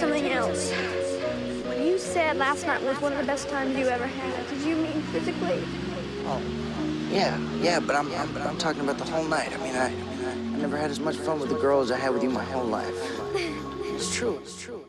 something else. When you said last night was one of the best times you ever had, did you mean physically? Oh, yeah, but I'm talking about the whole night. I mean, I never had as much fun with a girl as I had with you my whole life. It's true.